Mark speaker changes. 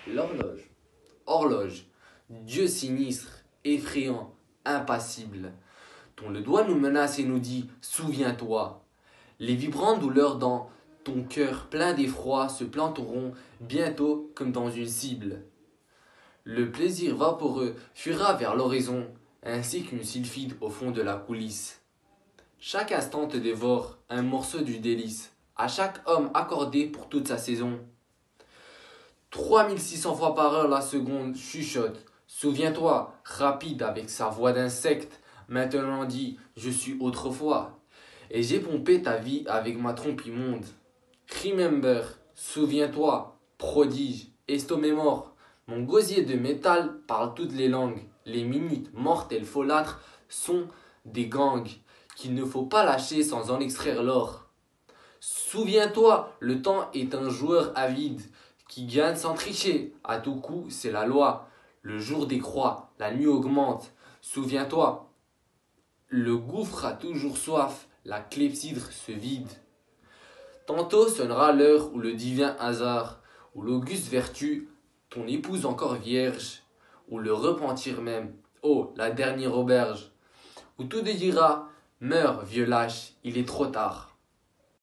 Speaker 1: L'horloge. Horloge. Dieu sinistre, effrayant, impassible, dont le doigt nous menace et nous dit « Souviens-toi ». Les vibrantes douleurs dans ton cœur plein d'effroi se planteront bientôt comme dans une cible. Le plaisir vaporeux fuira vers l'horizon, ainsi qu'une sylphide au fond de la coulisse. Chaque instant te dévore un morceau du délice, à chaque homme accordé pour toute sa saison. 3600 fois par heure la seconde chuchote. Souviens-toi, rapide avec sa voix d'insecte, maintenant dit « Je suis autrefois ». Et j'ai pompé ta vie avec ma trompe immonde. Remember, souviens-toi, prodige, estomac mort. Mon gosier de métal parle toutes les langues. Les minutes mortelles folâtres sont des gangs qu'il ne faut pas lâcher sans en extraire l'or. Souviens-toi, le temps est un joueur avide qui gagne sans tricher. À tout coup, c'est la loi. Le jour décroît, la nuit augmente. Souviens-toi, le gouffre a toujours soif, la clepsydre se vide. Tantôt sonnera l'heure où le divin hasard, où l'auguste vertu, ton épouse encore vierge, où le repentir même, oh, la dernière auberge, où tout te dira, meurs, vieux lâche, il est trop tard.